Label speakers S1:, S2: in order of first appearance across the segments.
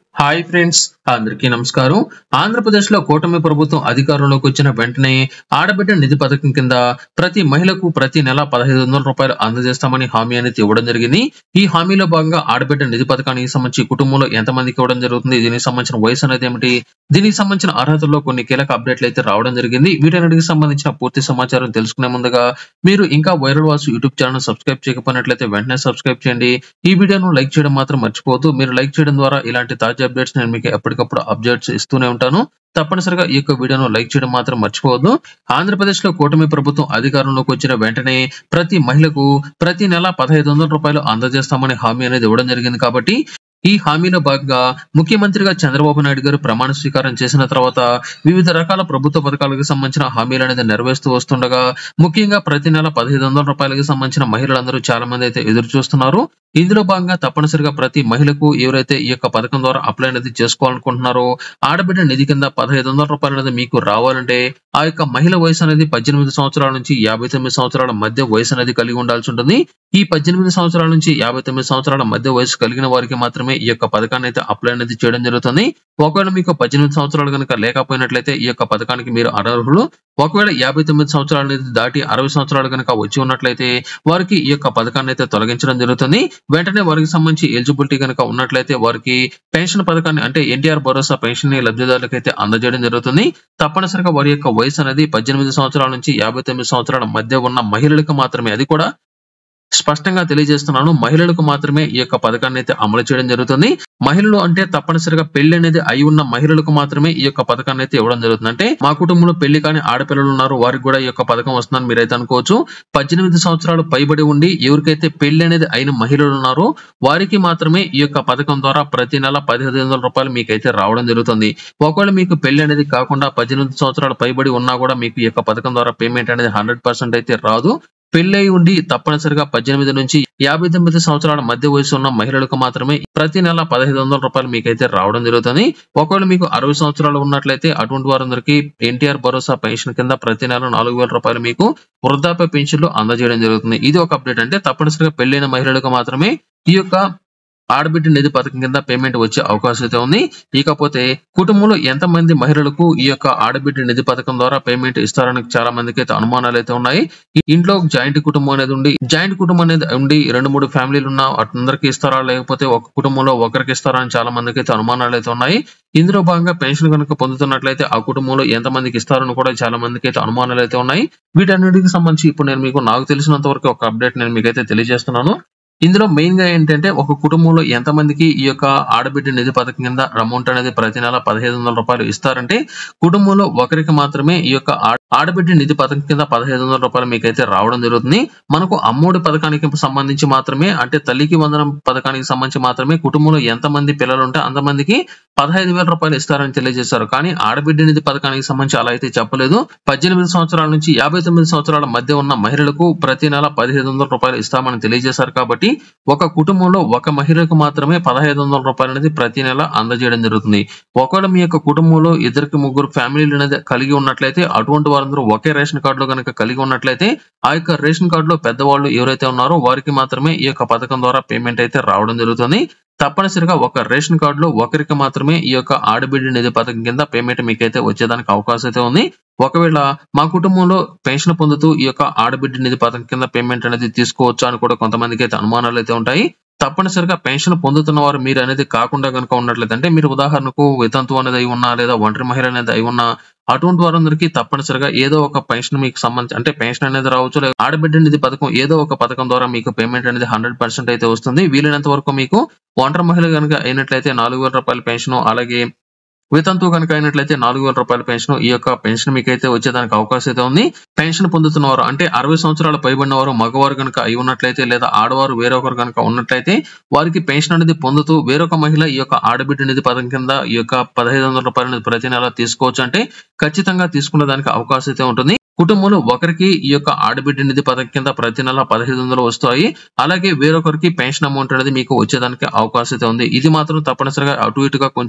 S1: Hi friends, అందరికీ నమస్కారం. ఆంధ్రప్రదేశ్లో కూటమి ప్రభుత్వం అధికారంలోకి వచ్చిన వెంటనే ఆడబిడ్డ నిధి పథకం కింద ప్రతి మహిళకు ప్రతి నెల 1,500 రూపాయలు అందజేస్తామని హామీ అనేది ఇవ్వడం జరిగింది. ఈ హామీలో భాగంగా ఆడబిడ్డ నిధి పథకానికి సంబంధించి కుటుంబంలో ఎంతమందికి ఇవ్వడం జరుగుతుంది, దీనికి సంబంధించిన వయసు అనేది ఏమిటి, దీనికి సంబంధించిన అర్హతల్లో కొన్ని కీలక అప్డేట్లు అయితే రావడం జరిగింది. వీటన్నిటికి సంబంధించిన పూర్తి సమాచారం తెలుసుకునే ముందుగా మీరు ఇంకా viral Vasu YouTube channel subscribe చేయకపోయినట్లయితే వెంటనే సబ్స్క్రైబ్ చేయండి. ఈ వీడియోను లైక్ చేయడం మాత్రం మర్చిపోవద్దు. మీరు లైక్ చేయడం ద్వారా ఇలాంటి తాజా అప్డేట్స్ నేను మీకు ఎప్పటికప్పుడు అప్డేట్స్ ఇస్తూనే ఉంటాను. తప్పనిసరిగా ఈ యొక్క వీడియోను లైక్ చేయడం మాత్రం మర్చిపోవద్దు. ఆంధ్రప్రదేశ్ లో కూటమి ప్రభుత్వం అధికారంలోకి వచ్చిన వెంటనే ప్రతి మహిళకు ప్రతి నెల 1,500 రూపాయలు అందజేస్తామని హామీ అనేది ఇవ్వడం జరిగింది. కాబట్టి ఈ హామీలో భాగంగా ముఖ్యమంత్రిగా చంద్రబాబు నాయుడు గారు ప్రమాణ స్వీకారం చేసిన తర్వాత వివిధ రకాల ప్రభుత్వ పథకాలకు సంబంధించిన హామీలు అనేది నెరవేరుస్తూ వస్తుండగా ముఖ్యంగా ప్రతి నెల 1,500 రూపాయలకు సంబంధించిన మహిళలందరూ చాలా మంది అయితే ఎదురు చూస్తున్నారు. ఇందులో భాగంగా తప్పనిసరిగా ప్రతి మహిళకు ఎవరైతే ఈ యొక్క పథకం ద్వారా అప్లై అనేది చేసుకోవాలనుకుంటున్నారో ఆడబిడ్డ నిధి కింద 1,500 రూపాయలు అనేది మీకు రావాలంటే ఆ యొక్క మహిళ వయసు అనేది 18 సంవత్సరాల నుంచి 59 సంవత్సరాల మధ్య వయసు అనేది కలిగి ఉండాల్సి ఉంటుంది. ఈ 18 సంవత్సరాల నుంచి 59 సంవత్సరాల మధ్య వయసు కలిగిన వారికి మాత్రమే ఈ యొక్క పథకాన్ని అయితే అప్లై అనేది చేయడం జరుగుతుంది. ఒకవేళ మీకు 18 సంవత్సరాలు కనుక లేకపోయినట్లయితే ఈ యొక్క పథకానికి మీరు అనర్హులు. ఒకవేళ 59 సంవత్సరాలు అనేది దాటి 60 సంవత్సరాలు కనుక వచ్చి ఉన్నట్లయితే వారికి ఈ యొక్క పథకాన్ని అయితే తొలగించడం జరుగుతుంది. వెంటనే వారికి సంబంధించి ఎలిజిబిలిటీ కనుక ఉన్నట్లయితే వారికి పెన్షన్ పథకాన్ని అంటే ఎన్టీఆర్ భరోసా పెన్షన్ ని లబ్ధిదారులకు అయితే అందజేయడం జరుగుతుంది. తప్పనిసరిగా వారి యొక్క వయసు అనేది 18 సంవత్సరాల నుంచి 59 సంవత్సరాల మధ్య ఉన్న మహిళలకు మాత్రమే, అది కూడా స్పష్టంగా తెలియజేస్తున్నాను, మహిళలకు మాత్రమే ఈ యొక్క పథకాన్ని అయితే అమలు చేయడం జరుగుతుంది. మహిళలు అంటే తప్పనిసరిగా పెళ్లి అనేది అయి ఉన్న మహిళలకు మాత్రమే ఈ యొక్క పథకాన్ని అయితే ఇవ్వడం జరుగుతుంది. అంటే మా కుటుంబంలో పెళ్లి కాని ఆడపిల్లలు ఉన్నారు, వారికి కూడా ఈ యొక్క పథకం వస్తుందని మీరైతే అనుకోవచ్చు. 18 సంవత్సరాలు పైబడి ఉండి ఎవరికైతే పెళ్లి అనేది అయిన మహిళలు ఉన్నారో వారికి మాత్రమే ఈ యొక్క పథకం ద్వారా ప్రతి నెల 1,500 రూపాయలు మీకైతే రావడం జరుగుతుంది. ఒకవేళ మీకు పెళ్లి అనేది కాకుండా 18 సంవత్సరాలు పైబడి ఉన్నా కూడా మీకు ఈ యొక్క పథకం ద్వారా పేమెంట్ అనేది 100% అయితే రాదు. పెళ్లై ఉండి తప్పనిసరిగా 18 నుంచి 59 సంవత్సరాల మధ్య వయసు ఉన్న మహిళలకు మాత్రమే ప్రతి నెల 1,500 రూపాయలు మీకైతే రావడం జరుగుతుంది. ఒకవేళ మీకు 60 సంవత్సరాలు ఉన్నట్లయితే అటువంటి వారందరికీ ఎన్టీఆర్ భరోసా పెన్షన్ కింద ప్రతి నెల 4,000 రూపాయలు మీకు వృద్ధాప్య పెన్షన్లు అందజేయడం జరుగుతుంది. ఇది ఒక అప్డేట్. అంటే తప్పనిసరిగా పెళ్లైన మహిళలకు మాత్రమే ఈ యొక్క ఆడబిడ్డ నిధి పథకం కింద పేమెంట్ వచ్చే అవకాశం అయితే ఉంది. ఇకపోతే కుటుంబంలో ఎంతమంది మహిళలకు ఈ యొక్క ఆడబిడ్డ నిధి పథకం ద్వారా పేమెంట్ ఇస్తారని చాలా మందికి అయితే అనుమానాలు అయితే ఉన్నాయి. ఇంట్లో జాయింట్ కుటుంబం అనేది ఉండి 2-3 ఫ్యామిలీలు ఉన్న అందరికి ఇస్తారా, లేకపోతే ఒక కుటుంబంలో ఒకరికి ఇస్తారా అని చాలా మందికి అయితే అనుమానాలు అయితే ఉన్నాయి. ఇందులో భాగంగా పెన్షన్ కనుక పొందుతున్నట్లయితే ఆ కుటుంబంలో ఎంతమందికి ఇస్తారని కూడా చాలా మందికి అయితే అనుమానాలు అయితే ఉన్నాయి. వీటన్నిటికి సంబంధించి ఇప్పుడు నేను నాకు తెలిసినంత వరకు ఒక అప్డేట్ నేను మీకైతే తెలియజేస్తున్నాను. ఇందులో మెయిన్ గా ఏంటంటే ఒక కుటుంబంలో ఎంతమందికి ఈ యొక్క ఆడబిడ్డ నిధి పథకం కింద అమౌంట్ అనేది ప్రతి నెల 1,500 రూపాయలు ఇస్తారంటే కుటుంబంలో ఒకరికి మాత్రమే ఈ యొక్క ఆడబిడ్డ నిధి పథకం కింద 1,500 రూపాయలు మీకైతే రావడం జరుగుతుంది. మనకు అమ్మఒడి పథకానికి సంబంధించి మాత్రమే, అంటే తల్లికి వందనం పథకానికి సంబంధించి మాత్రమే కుటుంబంలో ఎంతమంది పిల్లలు ఉంటే అంతమందికి 15,000 రూపాయలు ఇస్తారని తెలియజేశారు. కానీ ఆడబిడ్డ నిధి పథకానికి సంబంధించి అలా అయితే చెప్పలేదు. 18 సంవత్సరాల నుంచి 59 సంవత్సరాల మధ్య ఉన్న మహిళలకు ప్రతి నెల 1,500 రూపాయలు ఇస్తామని తెలియజేశారు. కాబట్టి ఒక కుటుంబంలో ఒక మహిళకు మాత్రమే 1,500 రూపాయలు అనేది ప్రతి నెల అందజేయడం జరుగుతుంది. ఒకవేళ మీ యొక్క కుటుంబంలో 2-3 ఫ్యామిలీలు అనేది కలిగి ఉన్నట్లయితే అటువంటి వారందరూ ఒకే రేషన్ కార్డులో కనుక కలిగి ఉన్నట్లయితే ఆ యొక్క రేషన్ కార్డులో పెద్దవాళ్ళు ఎవరైతే ఉన్నారో వారికి మాత్రమే ఈ యొక్క పథకం ద్వారా పేమెంట్ అయితే రావడం జరుగుతుంది. తప్పనిసరిగా ఒక రేషన్ కార్డులో ఒకరికి మాత్రమే ఈ యొక్క ఆడబిడ్డ నిధి పథకం కింద పేమెంట్ మీకైతే వచ్చేదానికి అవకాశం అయితే ఉంది. ఒకవేళ మా కుటుంబంలో పెన్షన్ పొందుతూ ఈ యొక్క ఆడబిడ్డ నిధి పథకం కింద పేమెంట్ అనేది తీసుకోవచ్చా అని కూడా కొంతమందికి అయితే అనుమానాలు అయితే ఉంటాయి. తప్పనిసరిగా పెన్షన్ పొందుతున్న వారు మీరు అనేది కాకుండా కనుక ఉన్నట్లయితే, అంటే మీరు ఉదాహరణకు వితంతు అనేది అయి ఉన్నా లేదా ఒంటరి మహిళ అనేది అయి ఉన్నా అటువంటి వారందరికీ తప్పనిసరిగా ఏదో ఒక పెన్షన్ మీకు సంబంధించి, అంటే పెన్షన్ అనేది రావచ్చు, లేదా ఆడబిడ్డ నిధి పథకం ఏదో ఒక పథకం ద్వారా మీకు పేమెంట్ అనేది 100% అయితే వస్తుంది. వీలైనంత వరకు మీకు ఒంటరి మహిళ కనుక అయినట్లయితే 4,000 రూపాయల పెన్షన్, అలాగే వితంతు కనుక అయినట్లయితే 4,000 రూపాయల పెన్షన్, ఈ యొక్క పెన్షన్ మీకైతే వచ్చేదానికి అవకాశం అయితే ఉంది. పెన్షన్ పొందుతున్నవారు అంటే 60 సంవత్సరాలు పైబడిన వారు మగవారు కనుక అయి ఉన్నట్లయితే లేదా ఆడవారు వేరొకరు కనుక ఉన్నట్లయితే వారికి పెన్షన్ అనేది పొందుతూ వేరొక మహిళ ఈ యొక్క ఆడబిడ్డ నిధి పథకం కింద ఈ యొక్క 1,500 రూపాయలు ప్రతి నెల తీసుకోవచ్చు. అంటే ఖచ్చితంగా తీసుకునే దానికి అవకాశం అయితే ఉంటుంది. కుటుంబంలో ఒకరికి ఈ యొక్క ఆడబిడ్డ నిధి పథకం కింద ప్రతి నెల 1,500 వస్తాయి. అలాగే వేరొకరికి పెన్షన్ అమౌంట్ అనేది మీకు వచ్చేదానికి అవకాశం అయితే ఉంది. ఇది మాత్రం తప్పనిసరిగా అటు ఇటుగా కొంచెం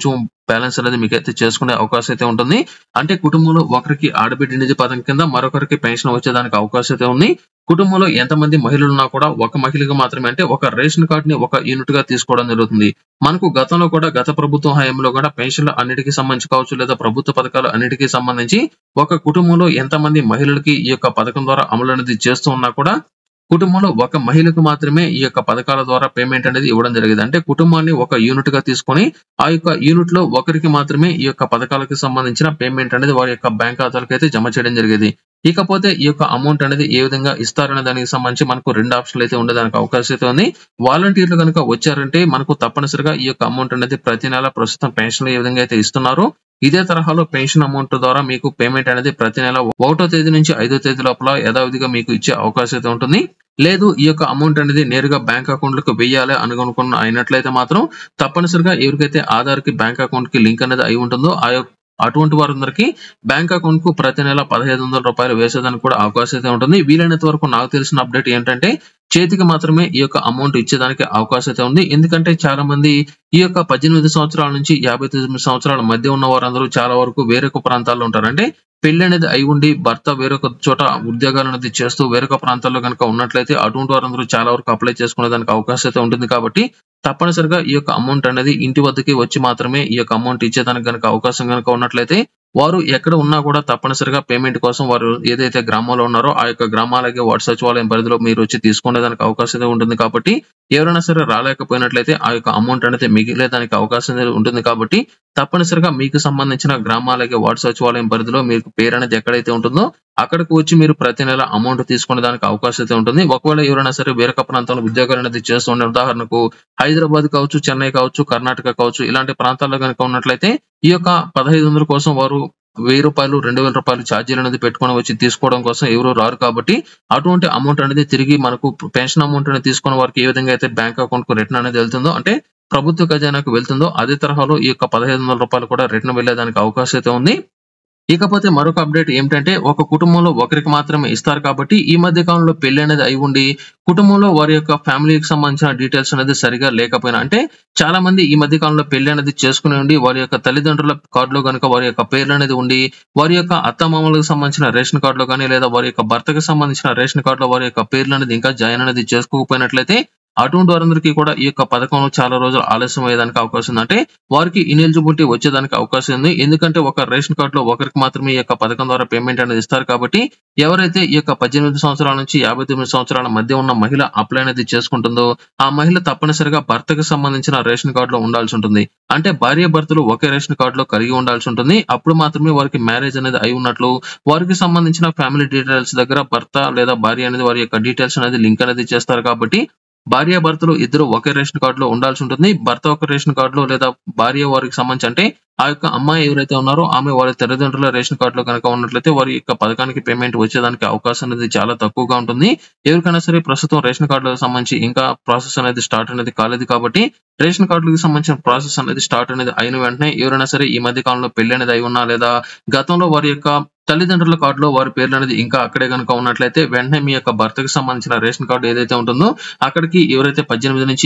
S1: బ్యాలెన్స్ అనేది మీకైతే చేసుకునే అవకాశం అయితే ఉంటుంది. అంటే కుటుంబంలో ఒకరికి ఆడబిడ్డ నిధి పథకం కింద మరొకరికి పెన్షన్ వచ్చేదానికి అవకాశం అయితే ఉంది. కుటుంబంలో ఎంతమంది మహిళలున్నా కూడా ఒక మహిళగా మాత్రమే అంటే ఒక రేషన్ కార్డుని ఒక యూనిట్ గా తీసుకోవడం జరుగుతుంది. మనకు గతంలో కూడా గత ప్రభుత్వం హయాంలో కూడా పెన్షన్లు అన్నిటికీ సంబంధించి కావచ్చు లేదా ప్రభుత్వ పథకాలు అన్నిటికీ సంబంధించి ఒక కుటుంబంలో ఎంతమంది మహిళలకి ఈ యొక్క పథకం ద్వారా అమలు అనేది చేస్తూ ఉన్నా కూడా కుటుంబంలో ఒక మహిళకు మాత్రమే ఈ యొక్క పథకాల ద్వారా పేమెంట్ అనేది ఇవ్వడం జరిగేది. అంటే కుటుంబాన్ని ఒక యూనిట్ గా తీసుకొని ఆ యొక్క యూనిట్ లో ఒకరికి మాత్రమే ఈ యొక్క పథకాలకు సంబంధించిన పేమెంట్ అనేది వారి యొక్క బ్యాంక్ ఖాతాలకు అయితే జమ చేయడం జరిగేది. ఇకపోతే ఈ యొక్క అమౌంట్ అనేది ఏ విధంగా ఇస్తారనే దానికి సంబంధించి మనకు 2 ఆప్షన్లు అయితే ఉండడానికి అవకాశం అయితే ఉంది. వాలంటీర్లు కనుక వచ్చారంటే మనకు తప్పనిసరిగా ఈ యొక్క అమౌంట్ అనేది ప్రతి నెల ప్రస్తుతం పెన్షన్ ఏ విధంగా అయితే ఇస్తున్నారో ఇదే తరహాలో పెన్షన్ అమౌంట్ ద్వారా మీకు పేమెంట్ అనేది ప్రతి నెల 1వ తేదీ నుంచి 5వ తేదీ లోపల యథావిధిగా మీకు ఇచ్చే అవకాశం అయితే ఉంటుంది. లేదు ఈ యొక్క అమౌంట్ అనేది నేరుగా బ్యాంక్ అకౌంట్ లకు వెయ్యాలి అనుకున్న అయినట్లయితే మాత్రం తప్పనిసరిగా ఎవరికైతే ఆధార్ కి బ్యాంక్ అకౌంట్ కి లింక్ అనేది అయి ఉంటుందో అటువంటి వారందరికీ బ్యాంక్ అకౌంట్ కు ప్రతి నెల 1,500 రూపాయలు వేసేదానికి కూడా అవకాశం అయితే ఉంటుంది. వీలైనంత వరకు నాకు తెలిసిన అప్డేట్ ఏంటంటే చేతికి మాత్రమే ఈ యొక్క అమౌంట్ ఇచ్చేదానికి అవకాశం అయితే ఉంది. ఎందుకంటే చాలా మంది ఈ యొక్క 18 సంవత్సరాల నుంచి 59 సంవత్సరాల మధ్య ఉన్న వారందరూ చాలా వరకు వేరొక ప్రాంతాల్లో ఉంటారు. అంటే పెళ్లి అనేది అయి ఉండి భర్త వేరొక చోట ఉద్యోగాలు అనేది చేస్తూ వేరొక ప్రాంతాల్లో కనుక ఉన్నట్లయితే అటువంటి వారందరూ చాలా వరకు అప్లై చేసుకునే దానికి అవకాశం అయితే ఉంటుంది. కాబట్టి తప్పనిసరిగా ఈ యొక్క అమౌంట్ అనేది ఇంటి వద్దకి వచ్చి మాత్రమే ఈ యొక్క అమౌంట్ ఇచ్చేదానికి కనుక అవకాశం కనుక ఉన్నట్లయితే వారు ఎక్కడ ఉన్నా కూడా తప్పనిసరిగా పేమెంట్ కోసం వారు ఏదైతే గ్రామంలో ఉన్నారో ఆ యొక్క గ్రామాలకి వార్డు సచివాలయం పరిధిలో మీరు వచ్చి తీసుకునేదానికి అవకాశం అయితే ఉంటుంది. కాబట్టి ఎవరైనా సరే రాలేకపోయినట్లయితే ఆ యొక్క అమౌంట్ అనేది మిగిలేదానికి అవకాశం ఉంటుంది. కాబట్టి తప్పనిసరిగా మీకు సంబంధించిన గ్రామాలకి వార్డు సచివాలయం పరిధిలో మీకు పేరు అనేది ఎక్కడైతే ఉంటుందో అక్కడికి వచ్చి మీరు ప్రతి నెల అమౌంట్ తీసుకునే దానికి అవకాశం అయితే ఉంటుంది. ఒకవేళ ఎవరైనా సరే వేరొక ప్రాంతంలో ఉద్యోగాలు అనేది చేస్తుండే ఉదాహరణకు హైదరాబాద్ కావచ్చు, చెన్నై కావచ్చు, కర్ణాటక కావచ్చు ఇలాంటి ప్రాంతాల్లో కనుక ఉన్నట్లయితే ఈ యొక్క 1,500 కోసం వారు ₹1,000, ₹2,000 ఛార్జీలు అనేది పెట్టుకొని వచ్చి తీసుకోవడం కోసం ఎవరు రారు. కాబట్టి అటువంటి అమౌంట్ అనేది తిరిగి మనకు పెన్షన్ అమౌంట్ అనేది తీసుకున్న వారికి ఏ విధంగా అయితే బ్యాంక్ అకౌంట్ కు రిటర్న్ అనేది వెళ్తుందో అంటే ప్రభుత్వ ఖజానాకు వెళ్తుందో అదే తరహాలో ఈ యొక్క ₹1,500 కూడా రిటర్న్ వెళ్లేదానికి అవకాశం అయితే ఉంది. ఇకపోతే మరొక అప్డేట్ ఏమిటంటే ఒక కుటుంబంలో ఒకరికి మాత్రమే ఇస్తారు. కాబట్టి ఈ మధ్య కాలంలో పెళ్లి అనేది అయి ఉండి కుటుంబంలో వారి యొక్క ఫ్యామిలీకి సంబంధించిన డీటెయిల్స్ అనేది సరిగా లేకపోయినా అంటే చాలా మంది ఈ మధ్య కాలంలో పెళ్లి అనేది చేసుకుని ఉండి వారి యొక్క తల్లిదండ్రుల కార్డులో కనుక వారి యొక్క పేర్లు అనేది ఉండి వారి యొక్క అత్తమామలకు సంబంధించిన రేషన్ కార్డులో కానీ లేదా వారి యొక్క భర్తకు సంబంధించిన రేషన్ కార్డులో వారి యొక్క పేర్లు అనేది ఇంకా జాయిన్ అనేది చేసుకోకపోయినట్లయితే అటువంటి వారందరికీ కూడా ఈ యొక్క పథకంలో చాలా రోజులు ఆలస్యం అయ్యేదానికి అవకాశం ఉంది. అంటే వారికి ఇనెలిజిబిలిటీ వచ్చేదానికి అవకాశం ఉంది. ఎందుకంటే ఒక రేషన్ కార్డులో ఒకరికి మాత్రమే ఈ యొక్క పథకం ద్వారా పేమెంట్ అనేది ఇస్తారు. కాబట్టి ఎవరైతే ఈ యొక్క 18 సంవత్సరాల నుంచి 59 సంవత్సరాల మధ్య ఉన్న మహిళ అప్లై అనేది చేసుకుంటుందో ఆ మహిళ తప్పనిసరిగా భర్తకు సంబంధించిన రేషన్ కార్డులో ఉండాల్సి ఉంటుంది. అంటే భార్య భర్తలు ఒకే రేషన్ కార్డులో కలిగి ఉండాల్సి ఉంటుంది. అప్పుడు మాత్రమే వారికి మ్యారేజ్ అనేది అయి ఉన్నట్లు వారికి సంబంధించిన ఫ్యామిలీ డీటెయిల్స్ దగ్గర భర్త లేదా భార్య అనేది వారి యొక్క డీటెయిల్స్ అనేది లింక్ అనేది చేస్తారు. కాబట్టి భార్య భర్తలు ఇద్దరు ఒకే రేషన్ కార్డులో ఉండాల్సి ఉంటుంది. భర్త ఒక రేషన్ కార్డులో లేదా భార్య వారికి సంబంధించి అంటే ఆ యొక్క అమ్మాయి ఎవరైతే ఉన్నారో ఆమె వారి తల్లిదండ్రుల రేషన్ కార్డులో కనుక ఉన్నట్లయితే వారి యొక్క పథకానికి పేమెంట్ వచ్చేదానికి అవకాశం అనేది చాలా తక్కువగా ఉంటుంది. ఎవరికైనా సరే ప్రస్తుతం రేషన్ కార్డులకు సంబంధించి ఇంకా ప్రాసెస్ అనేది స్టార్ట్ అనేది కాలేదు. కాబట్టి రేషన్ కార్డులకు సంబంధించిన ప్రాసెస్ అనేది స్టార్ట్ అనేది అయిన వెంటనే ఎవరైనా సరే ఈ మధ్య కాలంలో పెళ్లి అనేది అయి ఉన్నా లేదా గతంలో వారి యొక్క తల్లిదండ్రుల కార్డులో వారి పేర్లు అనేది ఇంకా అక్కడే కనుక ఉన్నట్లయితే వెంటనే మీ యొక్క భర్తకు సంబంధించిన రేషన్ కార్డు ఏదైతే ఉంటుందో అక్కడికి ఎవరైతే 18 నుంచి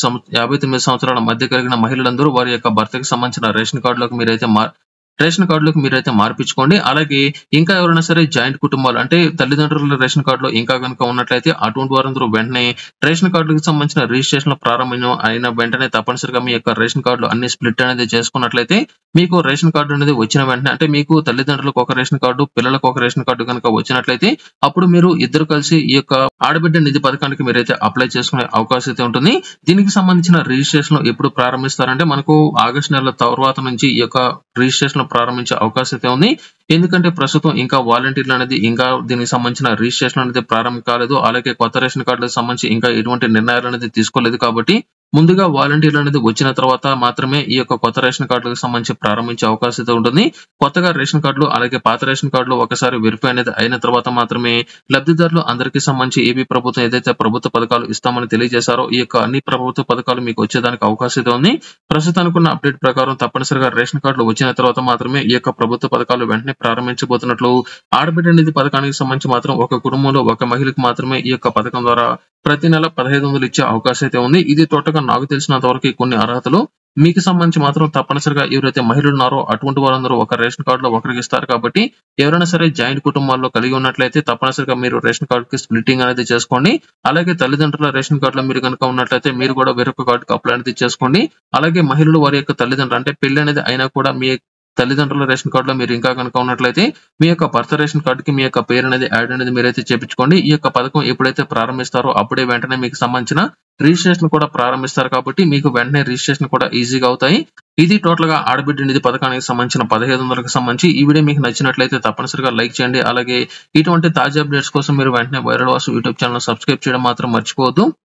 S1: 59 సంవత్సరాల మధ్య కలిగిన మహిళలందరూ వారి యొక్క భర్తకు సంబంధించిన రేషన్ కార్డులోకి మీరైతే మార్పించుకోండి. అలాగే ఇంకా ఎవరైనా సరే జాయింట్ కుటుంబాలు అంటే తల్లిదండ్రుల రేషన్ కార్డులో ఇంకా కనుక ఉన్నట్లయితే అటువంటి వారందరూ వెంటనే రేషన్ కార్డులకు సంబంధించిన రిజిస్ట్రేషన్ ప్రారంభం అయిన వెంటనే తప్పనిసరిగా మీ యొక్క రేషన్ కార్డులు అన్ని స్ప్లిట్ అనేది చేసుకున్నట్లయితే మీకు రేషన్ కార్డు అనేది వచ్చిన వెంటనే అంటే మీకు తల్లిదండ్రులకు ఒక రేషన్ కార్డు పిల్లలకు ఒక రేషన్ కార్డు కనుక వచ్చినట్లయితే అప్పుడు మీరు ఇద్దరు కలిసి ఈ యొక్క ఆడబిడ్డ నిధి పథకానికి మీరైతే అప్లై చేసుకునే అవకాశం అయితే ఉంటుంది. దీనికి సంబంధించిన రిజిస్ట్రేషన్ ఎప్పుడు ప్రారంభిస్తారంటే మనకు ఆగస్టు నెల తర్వాత నుంచి ఈ యొక్క రిజిస్ట్రేషన్ ప్రారంభించే అవకాశం అయితే ఉంది. ఎందుకంటే ప్రస్తుతం ఇంకా వాలంటీర్లు అనేది ఇంకా దీనికి సంబంధించిన రిజిస్ట్రేషన్ అనేది ప్రారంభం కాలేదు. అలాగే కొత్త రేషన్ కార్డులకు సంబంధించి ఇంకా ఎటువంటి నిర్ణయాలు అనేది తీసుకోలేదు. కాబట్టి ముందుగా వాలంటీర్లు అనేది వచ్చిన తర్వాత మాత్రమే ఈ యొక్క కొత్త రేషన్ కార్డులకు సంబంధించి ప్రారంభించే అవకాశం అయితే ఉంటుంది. కొత్తగా రేషన్ కార్డులు అలాగే పాత రేషన్ కార్డులు ఒకసారి వెరిఫై అనేది అయిన తర్వాత మాత్రమే లబ్ధిదారులు అందరికీ సంబంధించి ఏపీ ప్రభుత్వం ఏదైతే ప్రభుత్వ పథకాలు ఇస్తామని తెలియజేశారో ఈ యొక్క అన్ని ప్రభుత్వ పథకాలు మీకు వచ్చేదానికి అవకాశం అయితే ఉంది. ప్రస్తుతానికి ఉన్న అప్డేట్ ప్రకారం తప్పనిసరిగా రేషన్ కార్డులు వచ్చిన తర్వాత మాత్రమే ఈ యొక్క ప్రభుత్వ పథకాలు వెంటనే ప్రారంభించబోతున్నట్లు ఆడబిడ్డ నిధి పథకానికి సంబంధించి మాత్రం ఒక కుటుంబంలో ఒక మహిళకు మాత్రమే ఈ యొక్క పథకం ద్వారా ప్రతి నెల 1,500 ఇచ్చే అవకాశం అయితే ఉంది. ఇది టోటల్గా నాకు తెలిసినంత వరకు కొన్ని అర్హతలు మీకు సంబంధించి మాత్రం తప్పనిసరిగా ఎవరైతే మహిళలు ఉన్నారో అటువంటి వారందరూ ఒక రేషన్ కార్డులో ఒకరికి ఇస్తారు కాబట్టి ఎవరైనా సరే జాయింట్ కుటుంబాల్లో కలిగి ఉన్నట్లయితే తప్పనిసరిగా మీరు రేషన్ కార్డుకి స్ప్లిట్టింగ్ అనేది చేసుకోండి. అలాగే తల్లిదండ్రుల రేషన్ కార్డులో మీరు కనుక ఉన్నట్లయితే మీరు కూడా వేరొక కార్డుకి అప్లై అనేది చేసుకోండి. అలాగే మహిళలు వారి యొక్క తల్లిదండ్రులు అంటే పెళ్లి అనేది అయినా కూడా మీ తల్లిదండ్రుల రేషన్ కార్డులో మీరు ఇంకా కనుక ఉన్నట్లయితే మీ యొక్క భర్త రేషన్ కార్డుకి మీ యొక్క పేరు అనేది యాడ్ అనేది మీరైతే చేపించుకోండి. ఈ యొక్క పథకం ఎప్పుడైతే ప్రారంభిస్తారో అప్పుడే వెంటనే మీకు సంబంధించిన రిజిస్ట్రేషన్ కూడా ప్రారంభిస్తారు కాబట్టి మీకు వెంటనే రిజిస్ట్రేషన్ కూడా ఈజీగా అవుతాయి. ఇది టోటల్ గా ఆడబిడ్డ నిధి పథకానికి సంబంధించిన 1500కి సంబంధించి ఈ వీడియో మీకు నచ్చినట్లయితే తప్పనిసరిగా లైక్ చేయండి. అలాగే ఇటువంటి తాజా అప్డేట్స్ కోసం మీరు వెంటనే viral Vasu YouTube channel subscribe చేయడం మాత్రం మర్చిపోవద్దు.